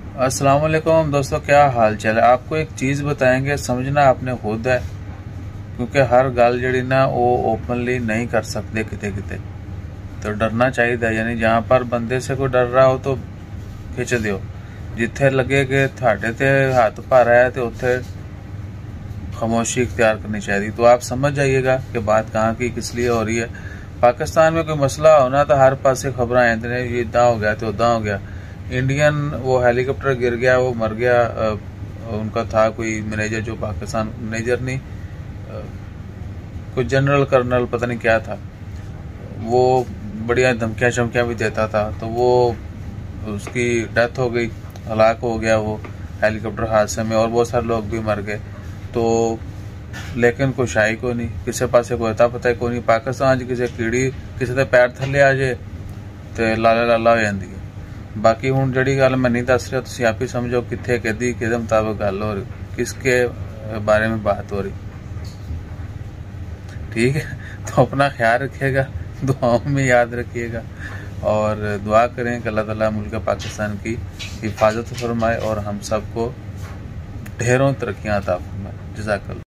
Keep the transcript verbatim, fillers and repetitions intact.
अस्सलाम वालेकुम दोस्तों, क्या हाल चाल है। आपको एक चीज़ बताएंगे, समझना आपने खुद है, क्योंकि हर गल जड़ी ना वो ओपनली नहीं कर सकते किते किते, तो डरना चाहिए। यानी जहाँ पर बंदे से कोई डर रहा हो तो खिंच दियो, जिथे लगे कि थाडे ते हाथ भारा है तो उत्थे खामोशी इख्तियार करनी चाहिए। तो आप समझ जाइएगा कि बात कहाँ की किस लिए हो रही है। पाकिस्तान में कोई मसला होना तो हर पासे खबर आते हैं, ये इदा हो गया तो उदा हो गया। इंडियन वो हेलीकॉप्टर गिर गया, वो मर गया। आ, उनका था कोई मैनेजर, जो पाकिस्तान मैनेजर नहीं, आ, कोई जनरल कर्नल पता नहीं क्या था, वो बढ़िया धमकियाँ चमकियाँ भी देता था, तो वो उसकी डेथ हो गई, हलाक हो गया वो हेलीकॉप्टर हादसे में, और बहुत सारे लोग भी मर गए। तो लेकिन कुछ आई को नहीं, किसी पासे कोई अता पता को नहीं। पाकिस्तान च किसी कीड़ी किसी के पैर थले आ जाए तो लाला लाला हो जाती है। बाकी हुण जिहड़ी गल मैं नहीं दस रहा, तुसीं आप ही समझो कित्थे किहदी किहदे मुताबिक गल हो रही, किसके बारे में बात हो रही। ठीक है, तो अपना ख्याल रखिएगा, दुआओं में याद रखिएगा, और दुआ करें कि अल्लाह ताला मुल्क पाकिस्तान की हिफाजत फरमाए और हम सबको ढेरों तरक्कियां अता फरमाए। जज़ाकल्लाह।